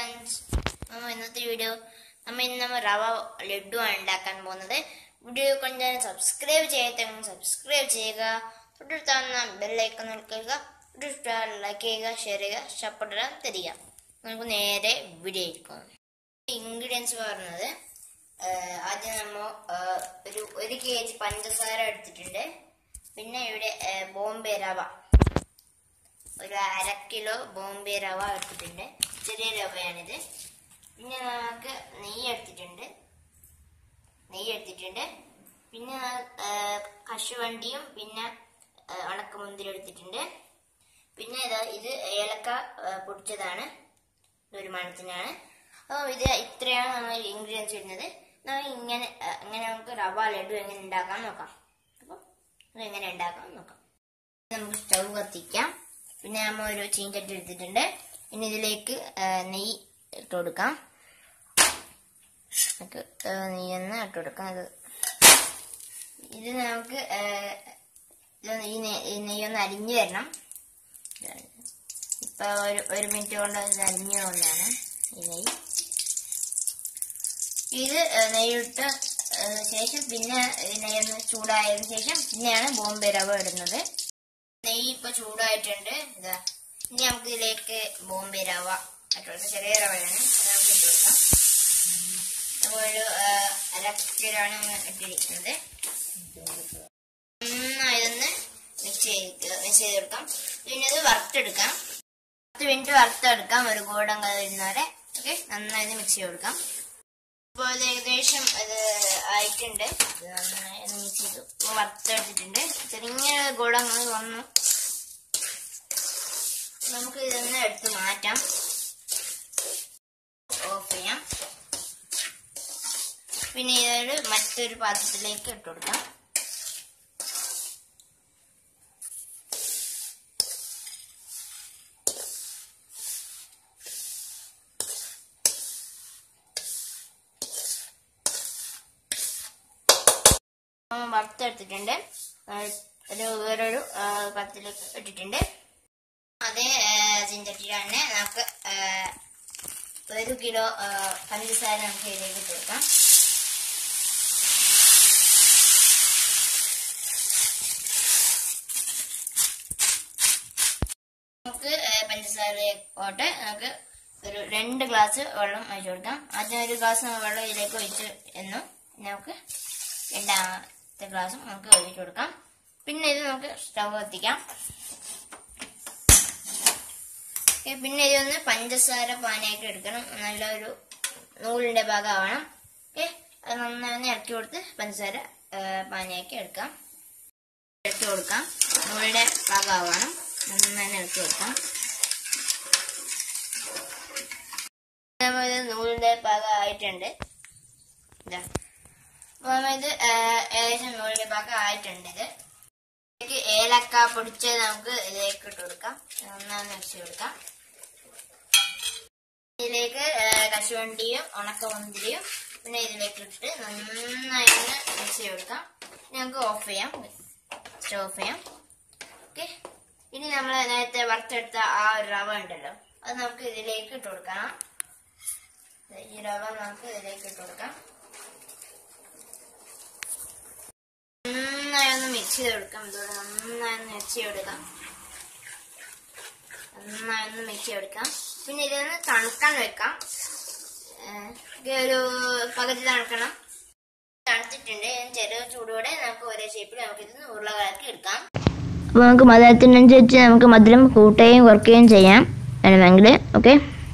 friends, ഇന്നത്തെ video നമ്മൾ റവ ലഡു ആണ് ഉണ്ടാക്കാൻ പോകുന്നത്. വീഡിയോ കണ്ട് സബ്സ്ക്രൈബ് ചെയ്യാത്തവർ സബ്സ്ക്രൈബ് ചെയ്യുക, തൊട്ടടുത്താവുന്ന ബെല്ലൈക്കൺ നിൽക്കുക, ലൈക്ക് ചെയ്യുക, ഷെയർ ചെയ്യുക, സപ്പോർട്ട് എല്ലാം തരിക. നമുക്ക് നേരെ വീഡിയോ എടുക്കാം. ഇൻഗ്രീഡിയൻസ് പറയുന്നത് ആദ്യം നമ്മൾ ഒരു kg പഞ്ചസാര എടുത്തിട്ടുണ്ട്. പിന്നെ ഇവിടെ ബോംബെ റവ ഒരു 1/2 കിലോ ബോംബെ റവ എടുത്തിട്ടുണ്ട്. ചെറിയ റവയാണിത്. പിന്നെ നമുക്ക് നെയ്യ് എടുത്തിട്ടുണ്ട്. പിന്നെ കശുവണ്ടിയും പിന്നെ ഉണക്കമുന്തിരി എടുത്തിട്ടുണ്ട്. പിന്നെ ഇത് ഏലക്ക പൊടിച്ചതാണ്, ഇതൊരു മണത്തിനാണ്. അപ്പോൾ ഇത് ഇത്രയാണ് നമ്മൾ ഇൻഗ്രീഡിയൻസ് ഇടുന്നത്. ഇങ്ങനെ നമുക്ക് റവ ലഡു എങ്ങനെ ഉണ്ടാക്കാൻ നോക്കാം. അപ്പോൾ അതെങ്ങനെ ഉണ്ടാക്കാൻ നോക്കാം. നമുക്ക് സ്റ്റൗ കത്തിക്കാം. പിന്നെ നമ്മൾ ഒരു ചീഞ്ചട്ടി എടുത്തിട്ടുണ്ട്. പിന്നെ ഇതിലേക്ക് നെയ്യ് ഇട്ട് കൊടുക്കാം. നെയ്യൊന്ന് ഇട്ട് കൊടുക്കാം. ഇത് നമുക്ക് ഈ നെയ്യൊന്ന് അരിഞ്ഞു വരണം. ഇപ്പൊ ഒരു മിനിറ്റ് കൊണ്ട് ഇത് അരിഞ്ഞു പോകുന്നതാണ് ഈ നെയ്യ്. ഇത് നെയ്യിട്ട ശേഷം പിന്നെ നെയ്യൊന്ന് ചൂടായതിനു ശേഷം പിന്നെയാണ് ബോംബെ റവ ഇടുന്നത്. നെയ്യ് ഇപ്പൊ ചൂടായിട്ടുണ്ട്. ഇതാ ഇനി നമുക്ക് ഇതിലേക്ക് ബോംബെ റവ ഇട്ടുകൊടുക്കാം. ചെറിയ റവയാണ്, അത് നമുക്ക് ഇട്ട് കൊടുക്കാം. അപ്പോൾ ഒരു 1/2 കിലോയാണ് ഇട്ടിരിക്കുന്നത്. നന്നായിതൊന്ന് മിക്സ് ചെയ്ത് കൊടുക്കാം. പിന്നെ ഇത് വറുത്തെടുക്കാം. 10 മിനിറ്റ് വറുത്തെടുക്കാം, ഒരു ഗോൾഡൻ കളർ വരുന്നവരെ. ഓക്കെ, നന്നായി മിക്സ് ചെയ്ത് കൊടുക്കാം. അപ്പോൾ ഇത് ഏകദേശം ഇത് ആയിട്ടുണ്ട്. ഇത് നന്നായി മിക്സ് ചെയ്തു വറുത്തെടുത്തിട്ടുണ്ട്. ചെറിയ ഗോൾഡൻ കളർ വന്നു. നമുക്ക് ഇതൊന്ന് എടുത്ത് മാറ്റാം, ഓഫ് ചെയ്യാം. പിന്നെ ഇതൊരു മറ്റൊരു പാത്രത്തിലേക്ക് ഇട്ട് കൊടുക്കാം. വറുത്തെടുത്തിട്ടുണ്ട്. വേറൊരു പാത്രത്തിലേക്ക് ഇട്ടിട്ടുണ്ട്. അതേ ചീഞ്ചട്ടിയിൽ തന്നെ നമുക്ക് 1 കിലോ പഞ്ചസാര നമുക്ക് ഇതിലേക്ക് ഇട്ട് കൊടുക്കാം. നമുക്ക് പഞ്ചസാരയോട്ട് നമുക്ക് ഒരു 2 ഗ്ലാസ് വെള്ളം ഒഴിച്ചു കൊടുക്കാം. ആദ്യം 1 ഗ്ലാസ് വെള്ളം ഇതിലേക്ക് ഒഴിച്ച് എന്നും നമുക്ക് 2ാമത്തെ ഗ്ലാസും നമുക്ക് ഒഴിച്ചു കൊടുക്കാം. പിന്നെ ഇത് നമുക്ക് സ്റ്റൗ കത്തിക്കാം. പിന്നെ ഇതൊന്ന് പഞ്ചസാര പാനിയായിട്ട് എടുക്കണം. നല്ലൊരു നൂലിന്റെ ഭാഗമാവണം. അത് നന്നായി ഇറക്കി കൊടുത്ത് പഞ്ചസാര പാനിയാക്കി എടുക്കാം. ഇറക്കി കൊടുക്കാം, നൂലിന്റെ ഭാഗമാവണം. നന്നായി ഇറക്കി കൊടുക്കാം. നൂലിന്റെ ഭാഗമായിട്ടുണ്ട്. ഇതാ ഇത് ഏകദേശം നൂലിന്റെ ഭാഗം ആയിട്ടുണ്ട്. ഇത് ഏലക്ക പൊടിച്ചത് നമുക്ക് ഇതിലേക്ക് ഇട്ട് കൊടുക്കാം. നന്നായി മിക്സ് ചെയ്ത് കൊടുക്കാം. ഇതിലേക്ക് കശുവണ്ടിയും ഉണക്കമുന്തിരിയും പിന്നെ ഇതിലേക്ക് ഇട്ടിട്ട് നന്നായി മിക്സ് ചെയ്ത് കൊടുക്കാം. നമുക്ക് ഓഫ് ചെയ്യാം, സ്റ്റവ് ഓഫ് ചെയ്യാം. ഓക്കെ, ഇനി നമ്മൾ നേരത്തെ വറുത്തെടുത്ത ആ ഒരു റവ ഉണ്ടല്ലോ, അത് നമുക്ക് ഇതിലേക്ക് ഇട്ട് കൊടുക്കാം. ഈ റവ നമുക്ക് ഇതിലേക്ക് ഇട്ട് കൊടുക്കാം. നന്നായി ഒന്ന് മിക്സ് ചെയ്ത് കൊടുക്കാം. ഇതോടെ നന്നായി ഒന്ന് മിക്സ് ചെയ്തെടുക്കാം. പിന്നെ ഇതൊന്ന് തണുക്കാൻ വെക്കാം. ഒരു പകുതി തണുക്കണം. തണുത്തിട്ടുണ്ട്. ചെറിയ ചൂടോടെ നമുക്ക് ഒരേ ഷേപ്പിൽ നമുക്ക് ഇത് ഉരുളകളാക്കി എടുക്കാം. അപ്പോൾ നമുക്ക് മധുരത്തിനനുസരിച്ച് നമുക്ക് മധുരം കൂട്ടുകയും കുറയ്ക്കുകയും ചെയ്യാം വേണമെങ്കിൽ. ഓക്കെ,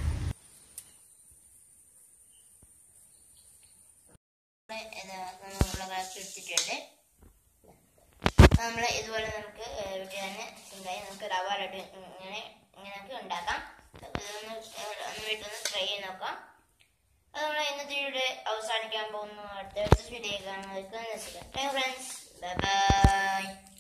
ഉരുളകളാക്കി എടുത്തിട്ടുണ്ട്. നമ്മൾ ഇതുപോലെ നമുക്ക് വീട്ടിൽ തന്നെ സിമ്പിളായി നമുക്ക് റവ ലഡു ഇങ്ങനെയൊക്കെ ഉണ്ടാക്കാം. വീട്ടിൽ ട്രൈ ചെയ്ത് നോക്കാം. അത് നമ്മൾ ഇന്നത്തെ വീഡിയോ അവസാനിക്കാൻ പോകുന്നു. അടുത്ത വീഡിയോ കാണുന്നവർക്ക് ഫ്രണ്ട്സ്, ബൈ ബൈ.